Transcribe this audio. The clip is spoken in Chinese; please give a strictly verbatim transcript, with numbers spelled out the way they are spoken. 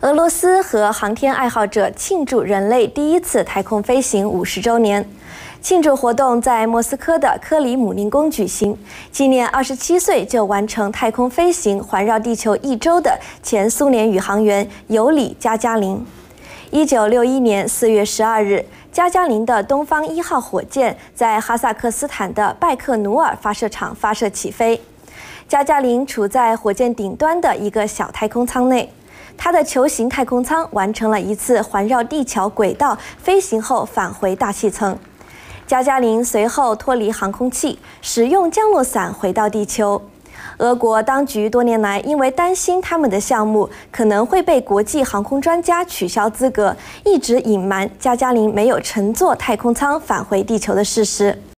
俄罗斯和航天爱好者庆祝人类第一次太空飞行五十周年。庆祝活动在莫斯科的克里姆林宫举行，纪念二十七岁就完成太空飞行环绕地球一周的前苏联宇航员尤里·加加林。一九六一年四月十二日，加加林的东方一号火箭在哈萨克斯坦的拜克努尔发射场发射起飞。加加林处在火箭顶端的一个小太空舱内。 它的球形太空舱完成了一次环绕地球轨道飞行后返回大气层。加加林随后脱离航空器，使用降落伞回到地球。俄国当局多年来因为担心他们的项目可能会被国际航空专家取消资格，一直隐瞒加加林没有乘坐太空舱返回地球的事实。